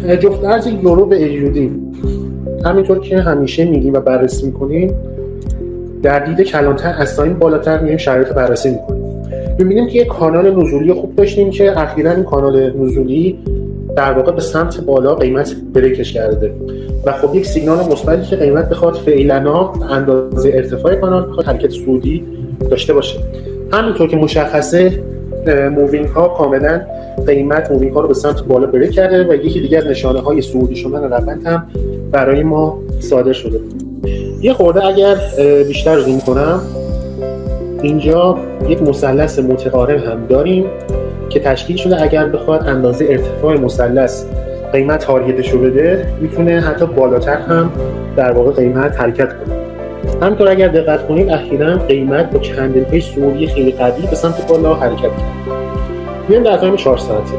جفت ارز یورو به AUD همینطور که همیشه میگیم و بررسی میکنیم، در دید کلانتر از ساین بالاتر میایم شرایط بررسی میکنیم. میبینیم که یک کانال نزولی خوب داشتیم که اخیراً این کانال نزولی در واقع به سمت بالا قیمت بریکش کرده و خب یک سیگنال مثبتی که قیمت بخواد فعلا اندازه ارتفاع کانال بخواد حرکت صعودی داشته باشه. همینطور که مشخصه مووینگ ها کاملا قیمت مووینگ ها رو به سمت بالا بریک کرده و یکی دیگه از نشانه های صعودی شدن روند هم برای ما صادر شده. یه خورده اگر بیشتر زوم کنم، اینجا یک مثلث متقارن هم داریم که تشکیل شده. اگر بخواد اندازه ارتفاع مثلث قیمت تارگتش رو بده، میتونه حتی بالاتر هم در واقع قیمت حرکت کنه. همینطور اگر دقت کنید اخیراً قیمت با کندل های صعودی خیلی قوی به سمت بالا حرکت کرد. میام در تایم 4 ساعته.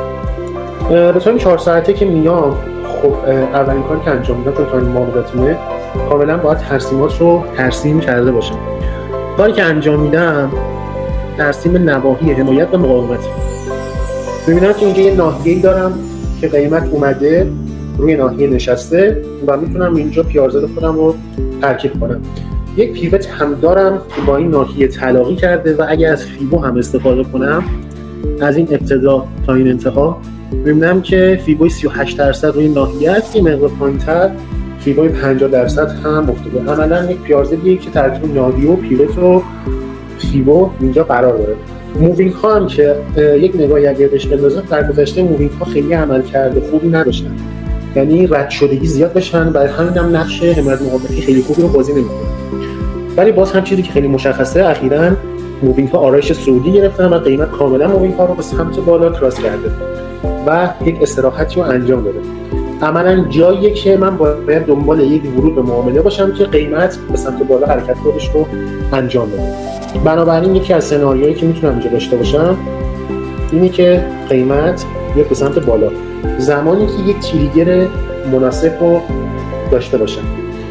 به تایم 4 ساعته که میام، خب اولین کاری که انجام میدم چون تایم معاملاتیه کاملا باید ترسیمات رو ترسیم کرده باشم. کاری که انجام میدم ترسیم نواحی حمایت و مقاومت. میبینم که اینجا یه ناحیه‌ای دارم که قیمت اومده روی ناحیه نشسته و میتونم اینجا پیازده خودم رو ترکیب کنم. یک پیوت هم دارم که با این ناحیه تلاقی کرده و اگر از فیبو هم استفاده کنم از این ابتدا تا این انتها، میبینم که فیبوی 38% روی ناحیه است. این مقدار پایین‌تر فیبوی 50% هم افتاده. عملاً یک پیازده‌ایه که ترکیب ناحیه و پیوت و فیبو اینجا قرار داره. مووینگ ها هم که یک نگاهی اگر بهش بندازم، در گذشته مووینگ ها خیلی عمل کرده خوبی نداشتن، یعنی رد شدگی زیاد بشن، برای همین هم نقش حمایت مقاومتی خیلی خوبی رو بازی نمی‌کنه. ولی باز هم چیزی که خیلی مشخصه، اخیراً مووینگ ها آرایش صعودی گرفتن و قیمت کاملا مووینگ ها رو به سمت بالا کراس کرده و یک استراحتی رو انجام داده. عملاً جاییه که من باید دنبال یک ورود به معامله باشم که قیمت به سمت بالا حرکت خودش رو انجام بده. بنابراین یکی از سناریوهایی که میتونم اینجا داشته باشم اینه که قیمت بیاد به سمت بالا زمانی که یک تریگر مناسب رو داشته باشم.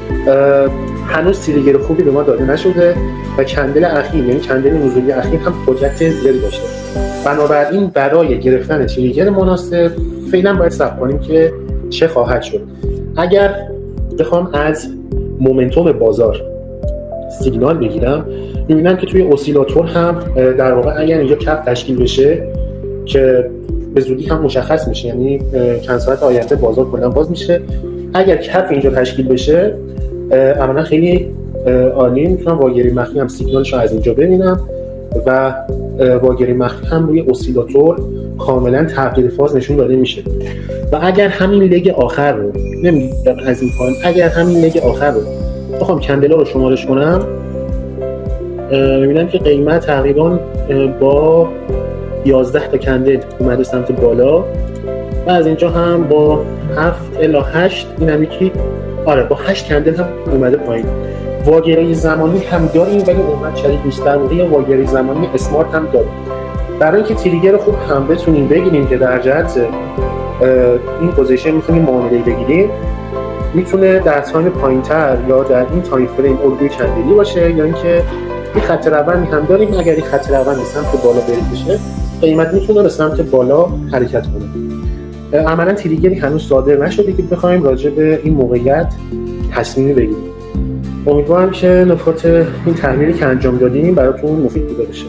هنوز تریگر خوبی به ما داده نشده و کندل اخیر، یعنی کندل نزولی اخیر هم قدرت زیادی داشته. بنابراین برای گرفتن تریگر مناسب فعلا باید صبر کنیم که چه خواهد شد. اگر بخوام از مومنتوم بازار سیگنال بگیرم، می‌بینم که توی اسیلاتور هم در واقع اگر اینجا کف تشکیل بشه که به زودی هم مشخص میشه، یعنی چند ساعت آینده بازار کلا باز میشه، اگر کف اینجا تشکیل بشه عملاً خیلی عالی، میتونم واگیری مخفی هم سیگنالش رو از اینجا ببینم و واگیری مخفی هم روی اسیلاتور کاملا تغییر فاز نشون داده میشه. و اگر همین لگ آخر رو نمیگم از این پایین، اگر همین لگ آخر رو بخوام کندلا رو شمارش کنم، میبینم که قیمت تقریبا با 11 تا کندل اومده سمت بالا و از اینجا هم با 7 الی 8 این هم یکی با 8 کندل هم اومده پایین. واگیری زمانی هم داریم ولی اونقدر شدید نیست. در واقع واگیری زمانی اسمارت هم داریم برای اینکه تریگر خوب هم بتونیم بگیریم که در جهت این پوزیشن میتونیم معامله بگیریم. میتونه در تایم پایینتر یا در این تایم فریم الگوی کندلی باشه یا اینکه این خط روندی هم داریم. اگر این خط روندی سمت بالا برید بشه، قیمت میتونه به سمت بالا حرکت کنه. عملا تریگری هنوز صادر نشده که بخوایم راجع به این موقعیت تصمیمی بگیریم. امیدوارم که نکات این تحلیلی که انجام دادیم براتون مفید بوده باشه.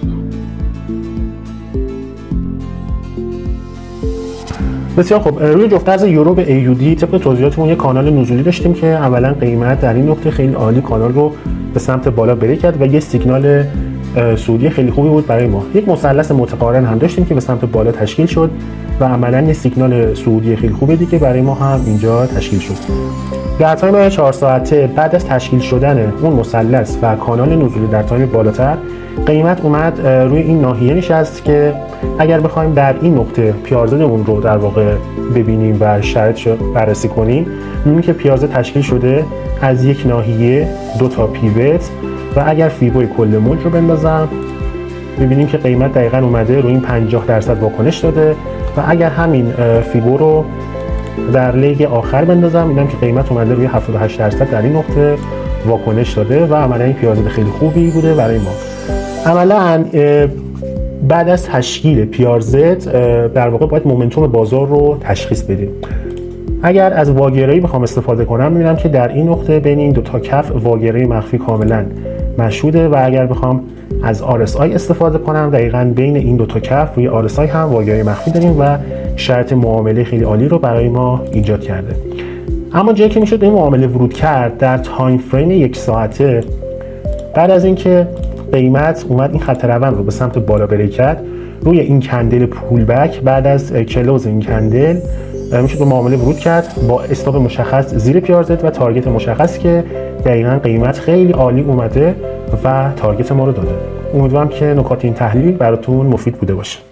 بسیار خب، روی جفت ارز یورو به AUD طبق توضیحاتمون یک کانال نزولی داشتیم که اولا قیمت در این نقطه خیلی عالی کانال رو به سمت بالا بریک کرد و یه سیگنال صعودی خیلی خوبی بود برای ما. یک مثلث متقارن هم داشتیم که به سمت بالا تشکیل شد و عملاً یه سیگنال صعودی خیلی خوبی دیگه برای ما هم اینجا تشکیل شد. در تایم 4 ساعته بعد از تشکیل شدن اون مثلث و کانال نزولی در تایم بالاتر، قیمت اومد روی این ناحیه نشست که اگر بخوایم در این نقطه پیازده اون رو در واقع ببینیم و شرایطش رو بررسی کنیم، می‌بینیم که پیازده تشکیل شده از یک ناحیه، 2 تا پیوت و اگر فیبوی کل موج رو بندازم می‌بینیم که قیمت دقیقاً اومده روی این 50% واکنش داده و اگر همین فیبو رو در لیگ آخر بندازم می‌بینم که قیمت اومده روی 78% در این نقطه واکنش داده و عملاً این پیازده خیلی خوبی بوده برای ما. عملاً بعد از تشکیل پیارزت در واقع باید مومنتوم بازار رو تشخیص بدیم. اگر از واگرایی بخوام استفاده کنم می‌بینم که در این نقطه بین این دو تا کف واگرای مخفی کاملا مشهوده و اگر بخوام از RSI استفاده کنم دقیقاً بین این دو تا کف روی RSI هم واگرای مخفی داریم و شرط معامله خیلی عالی رو برای ما ایجاد کرده. اما جایی که میشد به این معامله ورود کرد در تایم فریم 1 ساعته، بعد از اینکه قیمت اومد این خط روند رو به سمت بالا بریک کرد روی این کندل پول بک، بعد از کلوز این کندل میشه به معامله ورود کرد با استاپ مشخص زیر PRZ و تارگت مشخص که دقیقاً قیمت خیلی عالی اومده و تارگت ما رو داده. امیدوارم که نکات این تحلیل براتون مفید بوده باشه.